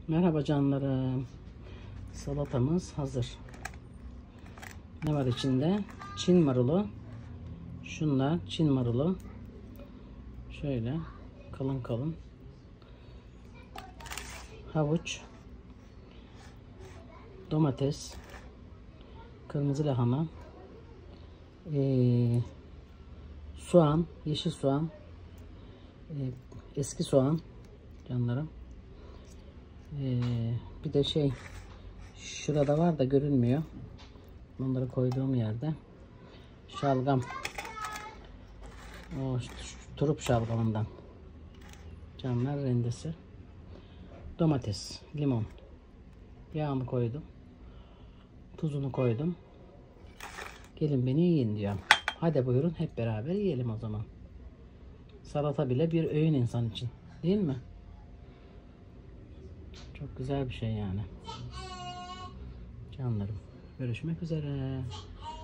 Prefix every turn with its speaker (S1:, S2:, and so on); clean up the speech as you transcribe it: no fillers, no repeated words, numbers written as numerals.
S1: Merhaba canlarım. Salatamız hazır. Ne var içinde? Çin marulu. Şunlar Çin marulu. Şöyle kalın kalın. Havuç. Domates. Kırmızı lahana. Soğan. Yeşil soğan. Eski soğan. Canlarım. Bir de şurada var da görünmüyor. Bunları koyduğum yerde şalgam, o turp şalgamından, canlar rendesi, domates, limon, yağımı koydum, tuzunu koydum. Gelin beni yiyin diyor. Hadi buyurun hep beraber yiyelim o zaman. Salata bile bir öğün insan için, değil mi? Çok güzel bir şey yani. Canlarım, görüşmek üzere.